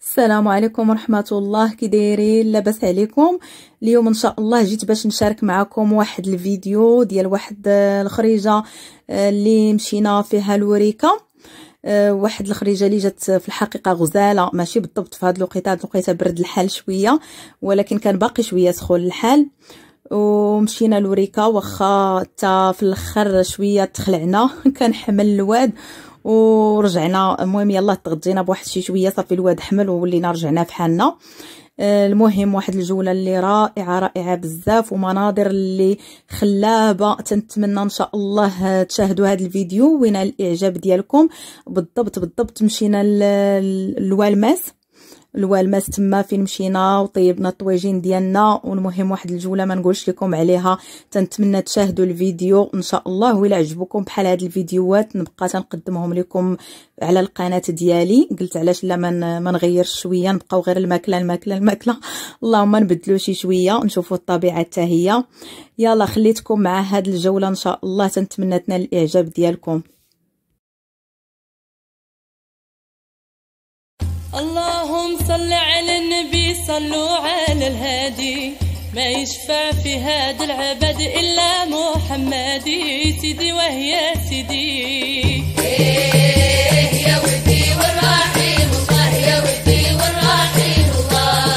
السلام عليكم ورحمة الله، كي دايرين؟ لاباس عليكم؟ اليوم ان شاء الله جيت باش نشارك معكم واحد الفيديو ديال واحد الخريجة اللي مشينا فيها الوريكة. واحد الخريجه اللي جات في الحقيقه غزاله، ماشي بالضبط في هاد الوقيته برد الحال شويه، ولكن كان باقي شويه سخون الحال. ومشينا الوريكه واخا حتى في الاخر شويه تخلعنا كان حمل الواد ورجعنا. المهم يلا تغدينا بواحد شويه صافي الواد حمل وولينا رجعنا بحالنا. المهم واحد الجوله اللي رائعه بزاف ومناظر اللي خلابه. تنتمنى ان شاء الله تشاهدوا هذا الفيديو وينال الاعجاب ديالكم. بالضبط مشينا الوالماس تما فين مشينا وطيبنا الطواجين ديالنا. والمهم واحد الجوله ما نقولش لكم عليها. تنتمنى تشاهدوا الفيديو ان شاء الله، وإلا عجبكم بحال هاد الفيديوهات نبقى تنقدمهم لكم على القناه ديالي. قلت علاش لا ما نغيرش شويه، نبقاو غير الماكله اللهم نبدلو شي شويه نشوفوا الطبيعه حتى هي. يلا خليتكم مع هاد الجوله ان شاء الله، تنتمنى تنال الاعجاب ديالكم. اللهم صل على النبي، صلوا على الهادي، ما يشفع في هذا العبد إلا محمدي. سيدي وهي سيدي يا ودي والرحيم الله، يا ودي والرحيم الله،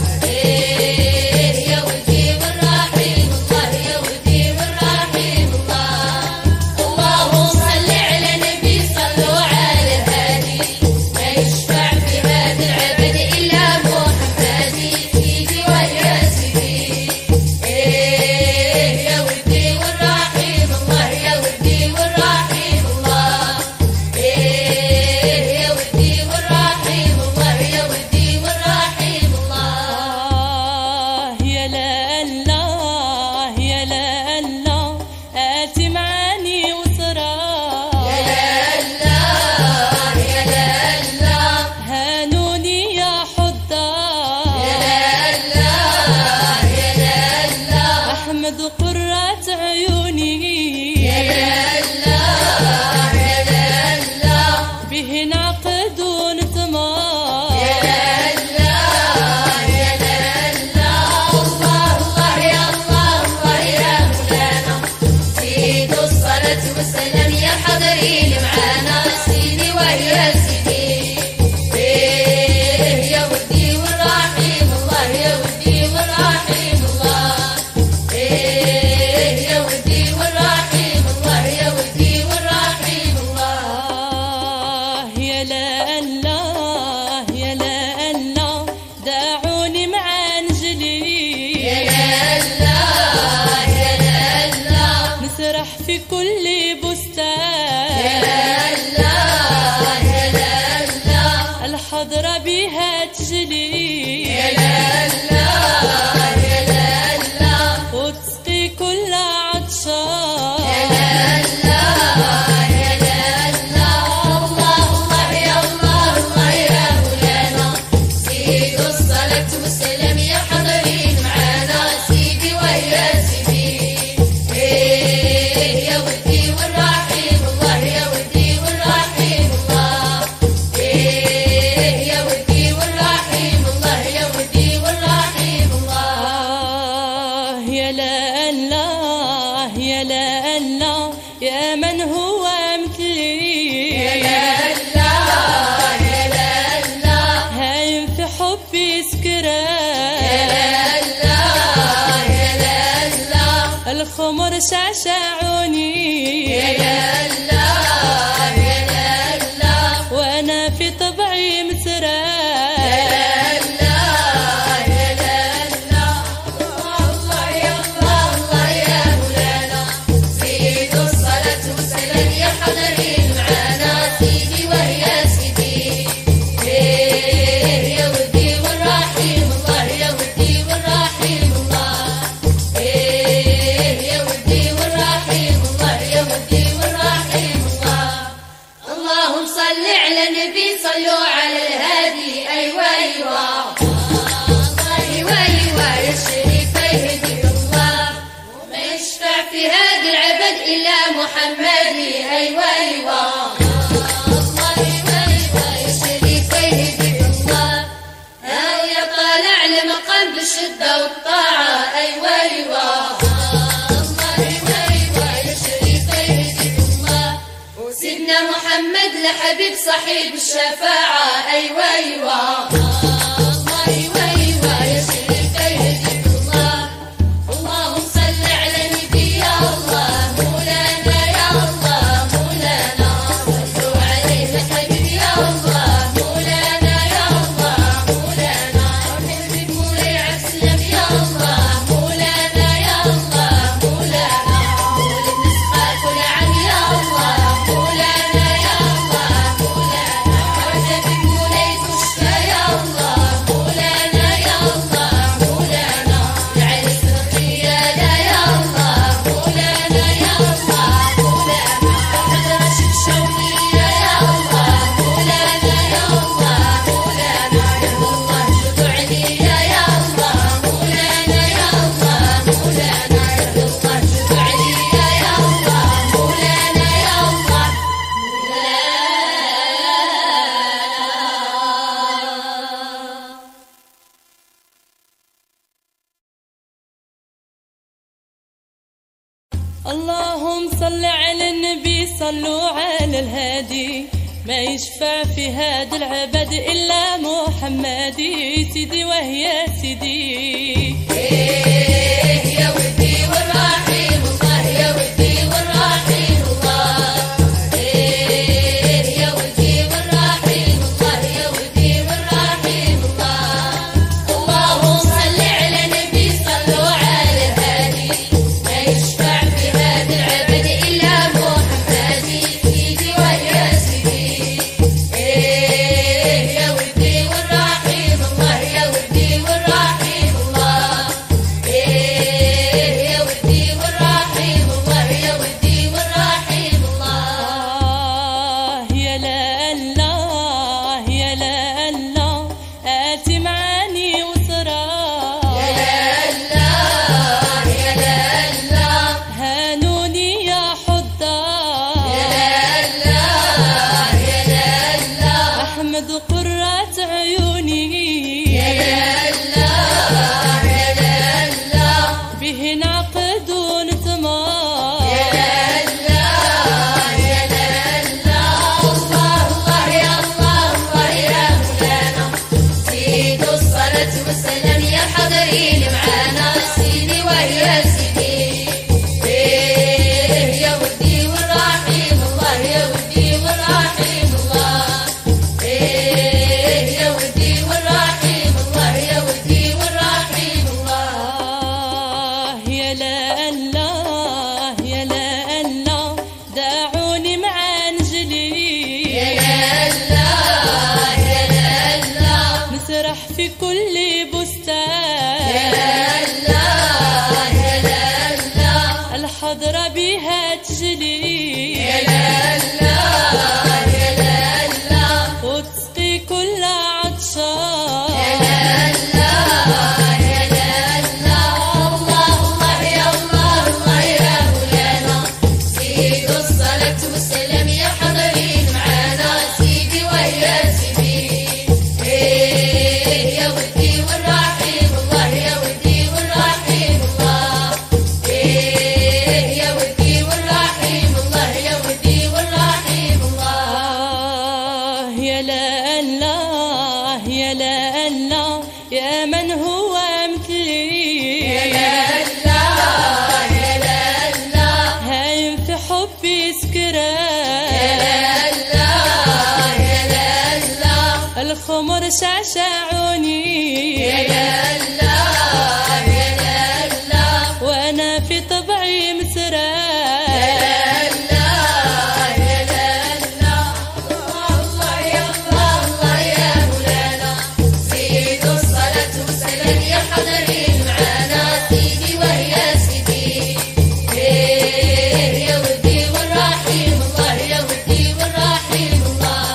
يا ودي والرحيم الله، يا ودي والرحيم الله. اللهم صل على النبي، صلوا على الهادي، ما يشفع في هذا العبد إلا محمدي. سيدي ويا سيدي يا ودي والرحيم الله، يا ودي والرحيم الله، يا ودي والرحيم الله، يا ودي والرحيم الله. يا لا الله يا لا الله، آتي معاني وسرى. يا لا الله يا لا الله، هانوني يا حضار. يا لا الله يا لا الله، أحمد قرة عيوني. يا لا الله يا لا الله، به نعقد ونثمر. يا لا الله يا لا الله، الله الله يا الله الله يا مولانا. زيد الصلاة والسلام يا حاضرين معانا. سيدي ويا سيدي يا ودي والرحيم الله، يا ودي والرحيم الله، يا ودي والرحيم الله، يا ودي والرحيم الله. يا لا الله يا لا الله، دعوني مع انجلي. يا لا الله يا لا الله، نسرح في كل بستان. يا لا الله يا لا الله، الحضرة بها تجلي. يا لا الله يا لا الله، وتسقي كل عطشان. يا لا الله يا لا الله، الله الله يا الله الله يا مولانا. زيد الصلاة والسلام يا حاضرين معانا. سيدي ويا سيدي يا ودي والرحيم الله، يا ودي والرحيم الله، يا ودي والرحيم الله، يا ودي والرحيم الله. يا لا الله يا لا الله، يا من هو مثلي. يا لا الله يا لا الله، هايم في حبي سكران. يا لا الله يا لا الله، الخمر شعشعوني. يا لا الله يا لا الله، وانا في طبعي مسران. يا لا الله يا لا الله، الله يا الله الله يا مولانا. زيد الصلاة والسلام يا حاضرين معانا. سيدي ويا سيدي يا ودي والرحيم الله، يا ودي والرحيم الله، يا ودي والرحيم الله، يا ودي والرحيم الله. اللهم صل على النبي، صلوا على الهادي. أيوة أيوة أيوة أيوة يا الشريف يهدي الله، وما يشفع في هذا العبد إلا محمدي. أيوة أيوة الله أيوة أيوة يا الشريف يهدي الله، صاحب الشفاعة. أيوة أيوة الله أيوة أيوة يا شريف يهديك الله. اللهم صل على نبي يا الله مولانا يا الله مولانا. صلوا عليه حبيبي يا الله مولانا يا الله مولانا. حبيبي مولاي عسلم يا الله مولانا يا الله مولانا. مولد نسخة كل عام يا الله مولانا يا الله مولانا. حبيبي مولاي تشفى يا الله مولانا يا الله مولانا. العرس الخيانة يا الله مولانا يا الله مولانا. مدرسة الشوقية يا الله مولانا يا الله مولانا. يا الله شدوا عليا يا الله مولانا يا الله مولانا. يا الله شدوا عليا يا الله مولانا يا الله اللهم صل على النبي صلوا على الهادي. ما يشفع في هذا العبد إلا محمدي. سيدي وهي سيدي يا ودي والرحيم الله يا ودي والرحيم الله. يا ودي والرحيم الله يا ودي والرحيم الله. اللهم صل على النبي صلوا على الهادي. ما يشفع في هذا العبد إلا محمدي. سيدي ويا سيدي يا ودي والرحيم الله يا ودي والرحيم الله. يا ودي والرحيم الله يا ودي والرحيم الله. يا لا الله يا لا الله آتي معاني وسرى. يا لا الله يا لا الله هانوني يا حضار. يا لا الله يا لا الله أحمد قرة عيوني. يا لا الله يا لا الله به نعقد ونتمار. يا لا الله يا لا الله الله الله يا الله الله يا مولانا. زيد الصلاة والسلام يا حاضرين معانا. سيدي ويا سيدي يا ودي والرحيم الله يا ودي والرحيم الله. يا ودي والرحيم الله يا ودي والرحيم الله. يا لا الله يا لا الله دعوني مع انجلي. يا لا الله يا لا الله نسرح في كل بستان. يا لا الله يا لا الله الحضرة بها تجلي. يا لا الله يا لا الله وتسقي كل عطشان. يا لا الله يا لا الله الله الله يا الله الله يا مولانا. زيد الصلاة والسلام يا حاضرين معانا. سيدي ويا سيدي يا ودي والرحيم الله يا ودي والرحيم الله. يا ودي والرحيم الله يا ودي والرحيم الله. يا لا الله يا لا الله يا من هو مثلي. يا لا الله يا لا الله هايم في حبي سكران. يا لا الله يا لا الله الخمر شعشعوني. يا لا الله يا لا الله وانا في طبعي مسران. يا لا الله يا لا الله الله الله يا الله الله يا مولانا. زيد الصلاة والسلام يا حاضرين معانا. سيدي ويا سيدي يا ودي والرحيم الله يا ودي والرحيم الله.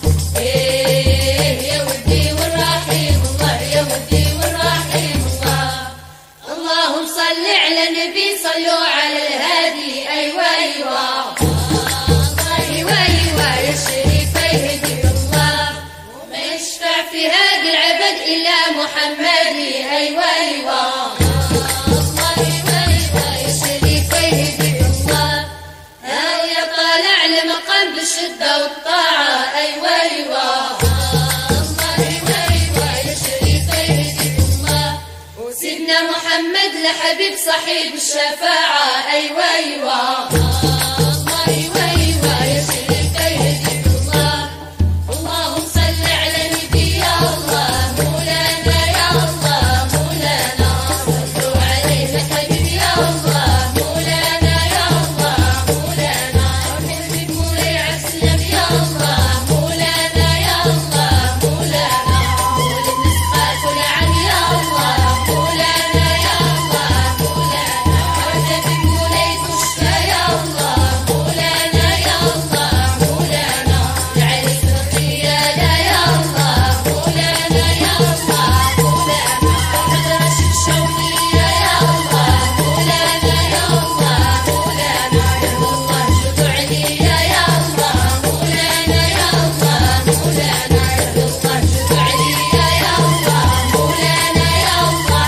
يا ودي والرحيم الله يا ودي والرحيم الله. اللهم صل على النبي صلوا على الهادي. أيوة أيوة أيوة أيوة يا شريف يهديك الله. وما يشفع في هذا العبد إلا محمدي. أيوة أيوة الله أيوة أيوة يا شريف يهديك الله. ها يا طالع لمقام بالشدة والطاعة. أيوة أيوة الله أيوة أيوة يا شريف يهديك الله وسيدنا محمد لحبيب صحيب الشفاعة أيوة أيوة الله أيوة أيوة يا شريف يهديك الله اللهم صل على نبي يا الله مولانا يا الله مولانا صلوا عليه حبيب يا الله مولانا يا الله مولانا حبيب مولاي عسلم يا الله مولانا يا الله مولانا مولد نسخة كل عام يا الله مولانا يا الله مولانا حبيب مولاي تشفى يا الله مولانا يا الله مولانا العريس القيادة يا الله مولانا يا الله مولانا مدرسة الشوقية يا الله مولانا يا الله مولانا يا الله شدوا عليا يا الله مولانا يا الله مولانا يا الله شدوا عليا يا الله مولانا يا الله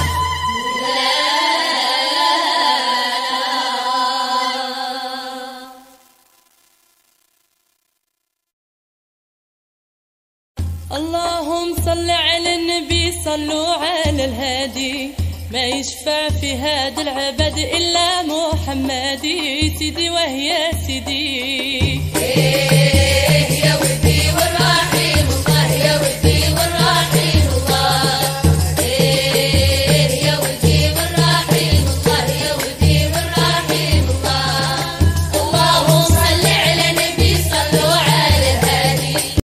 اللهم صل على النبي صلوا على الهادي ما يشفع في هذا العبد إلا محمدي سيدي وهي سيدي